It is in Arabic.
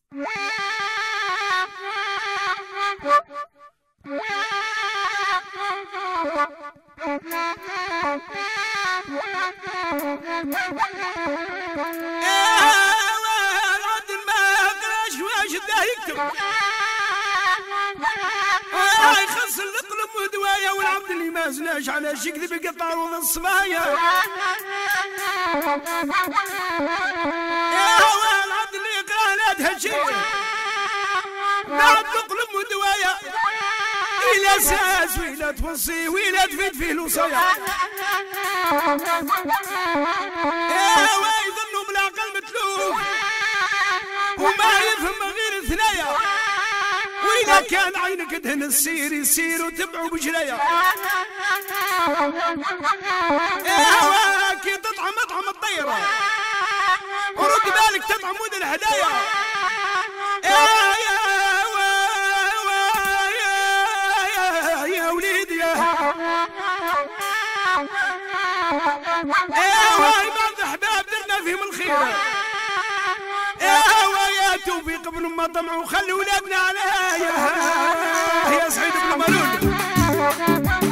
عبد المقرش واش بدا يكتب يخص القلب ودوايا والعبد اللي ما زلاش على شي كذب يقطع من الصبايا العبد اللي يقرا لا تهجي نعبد القلب ودوايا إلى ساس وإلى توصي وإلى تفيد فيه الوصايا يظنوا بالعقل متلوف وما يفهم غير ثنايا وإذا كان عينك دهن السير يسير وتبعوا بجريا كي تطعم اطعم الطيرة ورد بالك تطعم ود الهدايا يا وليدي بعض احباب درنا فيهم الخير يا توفيق ابن ما طمعوا خلي ولادنا عليا يا سعيد بن مالون